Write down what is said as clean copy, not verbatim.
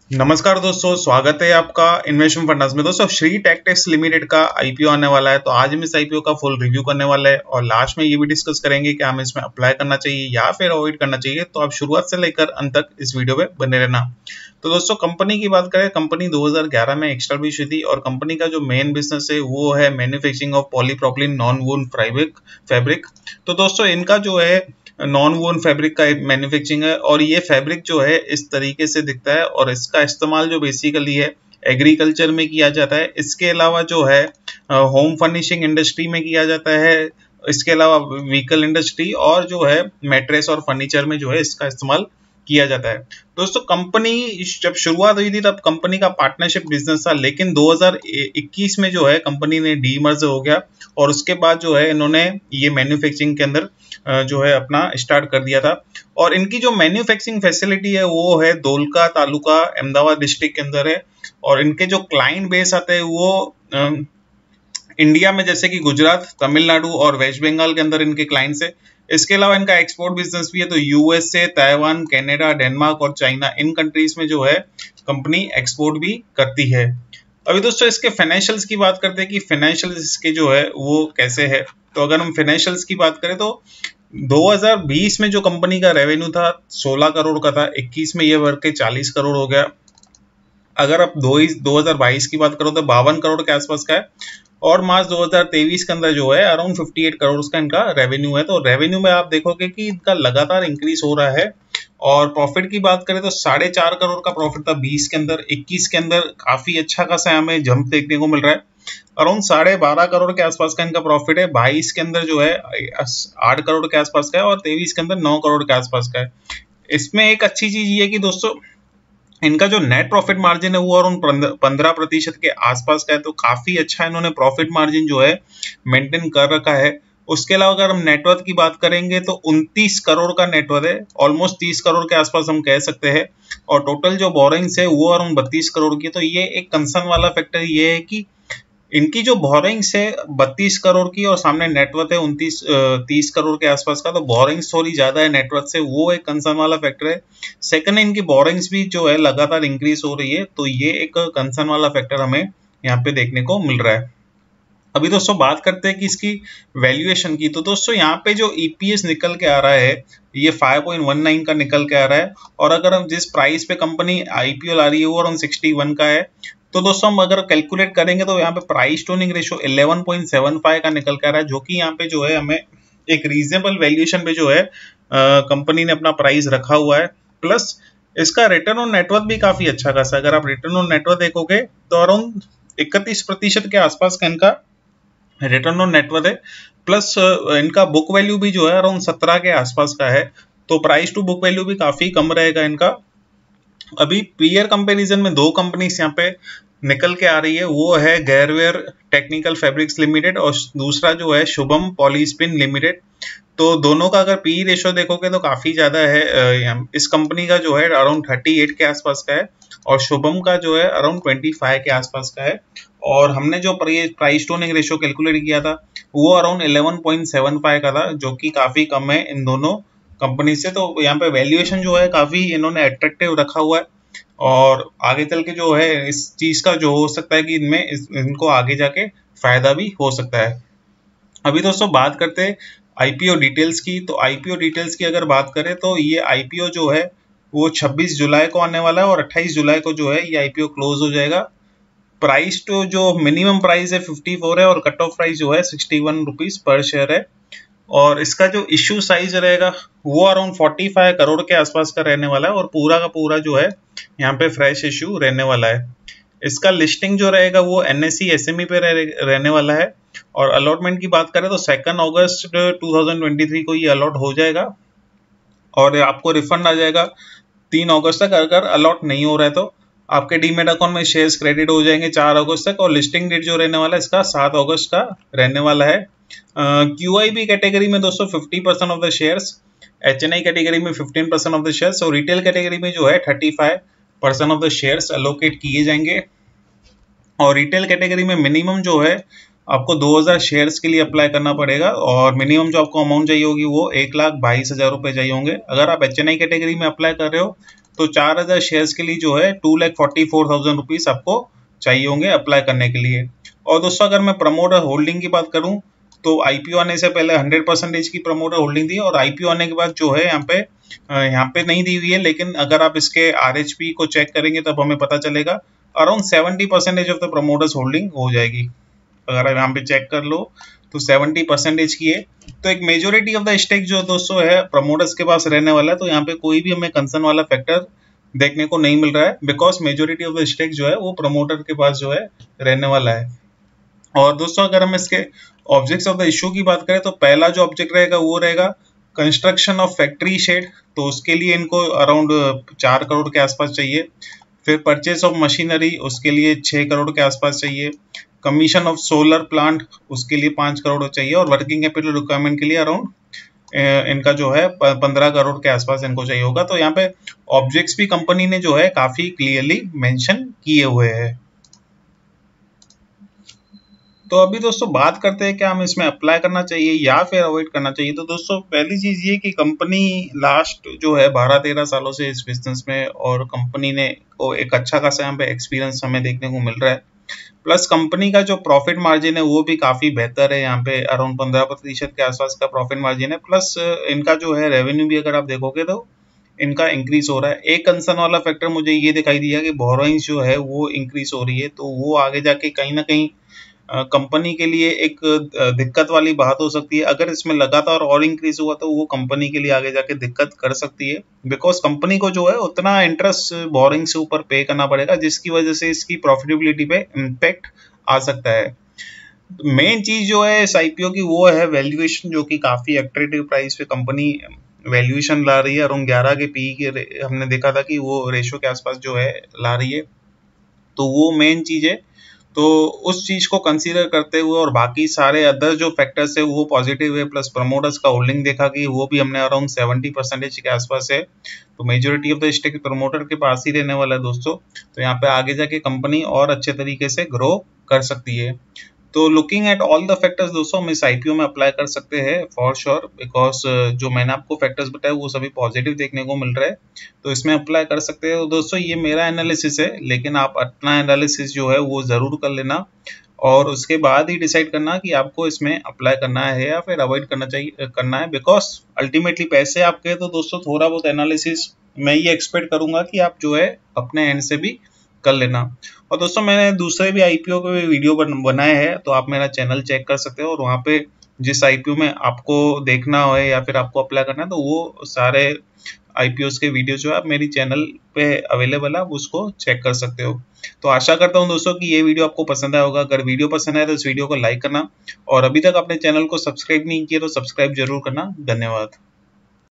नमस्कार दोस्तों, स्वागत है आपका इन्वेस्टमेंट फंडास में। दोस्तों, श्री टेक्टेक्स लिमिटेड का आईपीओ आने वाला है, तो आज हम इस आईपीओ का फुल रिव्यू करने वाले हैं और लास्ट में ये भी डिस्कस करेंगे कि हमें इसमें अप्लाई करना चाहिए या फिर अवॉइड करना चाहिए। तो आप शुरुआत से लेकर अंत तक इस वीडियो में बने रहना। तो दोस्तों, कंपनी की बात करें, कंपनी 2011 में एस्टैब्लिश हुई थी और कंपनी का जो मेन बिजनेस है वो है manufacturing of polypropylene non woven fabric. तो दोस्तों, इनका जो है नॉन वोन फैब्रिक का मैन्युफैक्चरिंग है और ये फैब्रिक जो है इस तरीके से दिखता है और इसका इस्तेमाल जो बेसिकली है एग्रीकल्चर में किया जाता है। इसके अलावा जो है होम फर्निशिंग इंडस्ट्री में किया जाता है। इसके अलावा व्हीकल इंडस्ट्री और जो है मैट्रेस और फर्नीचर में जो है इसका इस्तेमाल किया जाता है। दोस्तों, कंपनी जब शुरुआत हुई थी तब कंपनी का पार्टनरशिप बिजनेस था, लेकिन 2021 में जो है कंपनी ने डीमर्ज हो गया और उसके बाद जो है इन्होंने ये मैन्युफैक्चरिंग के अंदर जो है अपना स्टार्ट कर दिया था। और इनकी जो मैन्युफैक्चरिंग फैसिलिटी है वो है दोलका तालुका अहमदाबाद डिस्ट्रिक्ट के अंदर है। और इनके जो क्लाइंट बेस आते हैं वो इंडिया में जैसे कि गुजरात, तमिलनाडु और वेस्ट बंगाल के अंदर इनके क्लाइंट्स है। इसके अलावा इनका एक्सपोर्ट बिजनेस भी है, तो यूएसए, ताइवान, कनाडा, डेनमार्क और चाइना, इन कंट्रीज में जो है कंपनी एक्सपोर्ट भी करती है। अभी दोस्तों, इसके फाइनेंशियल्स की बात करते हैं कि फाइनेंशियल्स इसके जो है वो कैसे है। तो अगर हम फाइनेंशियल्स की बात करें तो 2020 में जो कंपनी का रेवेन्यू था 16 करोड़ का था, 21 में ये बढ़ के 40 करोड़ हो गया। अगर आप 2022 की बात करो तो 52 करोड़ के आसपास का है और मार्च 2023 के अंदर जो है अराउंड 58 करोड़ का इनका रेवेन्यू है। तो रेवेन्यू में आप देखोगे कि इनका लगातार इंक्रीज हो रहा है। और प्रॉफिट की बात करें तो 4.5 करोड़ का प्रॉफिट था 20 के अंदर, 21 के अंदर काफी अच्छा खासा हमें जंप देखने को मिल रहा है। अराउंड 12.5 करोड़ के आसपास का इनका प्रॉफिट है। 22 के अंदर जो है 8 करोड़ के आसपास का है और 23 के अंदर 9 करोड़ के आसपास का है। इसमें एक अच्छी चीज ये है कि दोस्तों, इनका जो नेट प्रॉफिट मार्जिन है वो अराउंड 15% के आसपास का है, तो काफी अच्छा इन्होंने प्रॉफिट मार्जिन जो है मेंटेन कर रखा है। उसके अलावा अगर हम नेटवर्थ की बात करेंगे तो 29 करोड़ का नेटवर्थ है, ऑलमोस्ट 30 करोड़ के आसपास हम कह सकते हैं। और टोटल जो बोरोइंग्स है वो अराउंड 32 करोड़ की। तो ये एक कंसर्न वाला फैक्टर ये है कि इनकी जो बोरोइंग्स है 32 करोड़ की और सामने नेटवर्थ है 30 करोड़ के आसपास का, तो बोरोइंग्स थोड़ी ज्यादा है नेटवर्थ से, वो एक कंसर्न वाला फैक्टर है। सेकंड, इनकी बोरोइंग्स भी जो है लगातार इंक्रीज हो रही है, तो ये एक कंसर्न वाला फैक्टर हमें यहाँ पे देखने को मिल रहा है। अभी दोस्तों बात करते हैं कि इसकी वैल्यूएशन की। तो दोस्तों, यहाँ पे जो ईपीएस निकल के आ रहा है ये 5.19 का निकल के आ रहा है और अगर हम जिस प्राइस पे कंपनी आईपीओ ला रही है वो अराउंड 61 का है। तो दोस्तों, हम अगर कैलकुलेट करेंगे तो यहाँ पे प्राइस टू अर्निंग रेशियो 11.75 का निकल के आ रहा है, जो कि यहाँ पे जो है हमें एक रीजनेबल वैल्यूएशन पे जो है कंपनी ने अपना प्राइस रखा हुआ है। प्लस इसका रिटर्न ऑन नेटवर्थ भी काफी अच्छा खासा। अगर आप रिटर्न ऑन नेटवर्थ देखोगे तो अराउंड 31% के आसपास का इनका रिटर्न ऑन नेटवर्थ है। प्लस इनका बुक वैल्यू भी जो है अराउंड 17 के आसपास का है, तो प्राइस टू बुक वैल्यू भी काफी कम रहेगा इनका। अभी पीयर कंपैरिजन में दो कंपनीज यहाँ पे निकल के आ रही है, वो है गैरवेयर टेक्निकल फैब्रिक्स लिमिटेड और दूसरा जो है शुभम पॉलीस्पिन लिमिटेड। तो दोनों का अगर पी रेशो देखोगे तो काफी ज्यादा है। इस कंपनी का जो है अराउंड 38 के आसपास का है और शुभम का जो है अराउंड 25 के आसपास का है। और हमने जो price to earning ratio calculate किया था वो अराउंड 11.75 का था, जो कि काफी कम है इन दोनों कंपनी से। तो यहाँ पे वैल्यूएशन जो है काफी इन्होंने अट्रैक्टिव रखा हुआ है और आगे चल के जो है इस चीज का जो हो सकता है कि इनको आगे जाके फायदा भी हो सकता है। अभी दोस्तों बात करते हैं आईपीओ डिटेल्स की। तो आईपीओ डिटेल्स की अगर बात करें तो ये आईपीओ जो है वो 26 जुलाई को आने वाला है और 28 जुलाई को जो है ये आईपीओ क्लोज हो जाएगा। प्राइस तो जो मिनिमम प्राइस है 54 है और कट ऑफ प्राइस जो है 61 रुपीज पर शेयर है। और इसका जो इश्यू साइज रहेगा वो अराउंड 45 करोड़ के आसपास का रहने वाला है और पूरा का पूरा जो है यहाँ पे फ्रेश इश्यू रहने वाला है। इसका लिस्टिंग जो रहेगा वो एनएसई एसएमई पे रहने वाला है। और अलॉटमेंट की बात करें तो 2 अगस्त 2023 को ये अलॉट हो जाएगा और आपको रिफंड आ जाएगा 3 अगस्त तक। अगर अलॉट नहीं हो रहा है तो आपके डीमेट अकाउंट में शेयर्स क्रेडिट हो जाएंगे 4 अगस्त तक और लिस्टिंग डेट जो रहने वाला है इसका 7 अगस्त का रहने वाला है। क्यूआईबी कैटेगरी में दोस्तों 50% of the shares, HNI category में 15% ऑफ द शेयर्स और रिटेल कैटेगरी में जो है 35% ऑफ द शेयर्स एलोकेट किए जाएंगे। और रिटेल कैटेगरी में मिनिमम जो है आपको 2000 शेयर्स के लिए अप्लाई करना पड़ेगा और मिनिमम जो आपको अमाउंट चाहिए होगी वो 1,22,000 रुपए चाहिए होंगे। अगर आप एचएनआई कैटेगरी में अप्लाई कर रहे हो तो 4000 शेयर्स के लिए जो है 2,44,000 रुपीज आपको चाहिए होंगे अप्लाई करने के लिए। और दोस्तों अगर मैं प्रमोटर होल्डिंग की बात करूं तो आईपीओ आने से पहले 100% की प्रमोटर होल्डिंग थी, और आईपीओ आने के बाद जो है यहाँ पे नहीं दी हुई है, लेकिन अगर आप इसके आरएचपी को चेक करेंगे तब हमें पता चलेगा around 70% of the promoters holding हो जाएगी। अगर आप यहाँ पे चेक कर लो तो 70% की है। तो एक मेजोरिटी ऑफ द स्टेक जो दोस्तों है प्रमोटर्स के पास रहने वाला है, तो यहाँ पे कोई भी हमें कंसर्न वाला फैक्टर देखने को नहीं मिल रहा है, because majority of the stake जो है वो प्रमोटर के पास जो है रहने वाला है। और दोस्तों अगर हम इसके ऑब्जेक्ट्स ऑफ द इशू की बात करें तो पहला जो ऑब्जेक्ट रहेगा वो रहेगा कंस्ट्रक्शन ऑफ फैक्ट्री शेड, तो उसके लिए इनको अराउंड 4 करोड़ के आसपास चाहिए। फिर परचेस ऑफ मशीनरी, उसके लिए 6 करोड़ के आसपास चाहिए। कमीशन ऑफ सोलर प्लांट, उसके लिए 5 करोड़ चाहिए। और वर्किंग कैपिटल रिक्वायरमेंट के लिए अराउंड इनका जो है 15 करोड़ के आसपास इनको चाहिए होगा। तो यहाँ पे ऑब्जेक्ट्स भी कंपनी ने जो है काफी क्लियरली मेंशन किए हुए हैं। तो अभी दोस्तों बात करते हैं क्या हमें इसमें अप्लाई करना चाहिए या फिर अवॉइड करना चाहिए। तो दोस्तों पहली चीज ये कि कंपनी लास्ट जो है 12-13 सालों से इस बिजनेस में, और कंपनी ने को एक अच्छा खासा यहाँ पे एक्सपीरियंस हमें देखने को मिल रहा है। प्लस कंपनी का जो प्रॉफिट मार्जिन है वो भी काफी बेहतर है, यहाँ पे अराउंड 15% के आसपास का प्रॉफिट मार्जिन है। प्लस इनका जो है रेवेन्यू भी अगर आप देखोगे तो इनका इंक्रीज हो रहा है। एक कंसर्न वाला फैक्टर मुझे ये दिखाई दिया कि बोरोइंग्स जो है वो इंक्रीज हो रही है, तो वो आगे जाके कहीं ना कहीं कंपनी के लिए एक दिक्कत वाली बात हो सकती है। अगर इसमें लगातार और इंक्रीज हुआ तो वो कंपनी के लिए आगे जाके दिक्कत कर सकती है, बिकॉज कंपनी को जो है उतना इंटरेस्ट बोरिंग से ऊपर पे करना पड़ेगा, जिसकी वजह से इसकी प्रॉफिटेबिलिटी पे इम्पैक्ट आ सकता है। मेन चीज जो है इस आईपीओ की वो है वैल्यूएशन, जो कि काफी अट्रैक्टिव प्राइस पे कंपनी वैल्यूएशन ला रही है। अराउंड 11 के पी के हमने देखा था कि वो रेशो के आसपास जो है ला रही है, तो वो मेन चीज है। तो उस चीज को कंसीडर करते हुए और बाकी सारे अदर जो फैक्टर्स है वो पॉजिटिव है, प्लस प्रमोटर्स का होल्डिंग देखा कि वो भी हमने अराउंड 70% के आसपास है, तो majority of the stake promoter के पास ही रहने वाला है दोस्तों। तो यहाँ पे आगे जाके कंपनी और अच्छे तरीके से ग्रो कर सकती है। तो looking at all the factors दोस्तों हम इस आईपीओ में अप्लाई कर सकते हैं फॉर श्योर, बिकॉज जो मैंने आपको फैक्टर्स बताए वो सभी पॉजिटिव देखने को मिल रहा है, तो इसमें अप्लाई कर सकते हैं। दोस्तों ये मेरा एनालिसिस है, लेकिन आप अपना एनालिसिस जो है वो जरूर कर लेना, और उसके बाद ही डिसाइड करना कि आपको इसमें अप्लाई करना है या फिर अवॉइड करना है, बिकॉज अल्टीमेटली पैसे आपके। तो दोस्तों थोड़ा बहुत एनालिसिस मैं ये एक्सपेक्ट करूंगा कि आप जो है अपने एंड से भी कर लेना। और दोस्तों मैंने दूसरे भी आईपीओ के वीडियो बनाए हैं, तो आप मेरा चैनल चेक कर सकते हो, और वहाँ पे जिस आईपीओ में आपको देखना हो या फिर आपको अप्लाई करना है तो वो सारे आईपीओस के वीडियो जो है मेरी चैनल पे अवेलेबल है, आप उसको चेक कर सकते हो। तो आशा करता हूँ दोस्तों कि ये वीडियो आपको पसंद आया होगा। अगर वीडियो पसंद आए तो इस वीडियो को लाइक करना, और अभी तक अपने चैनल को सब्सक्राइब नहीं किया तो सब्सक्राइब जरूर करना। धन्यवाद।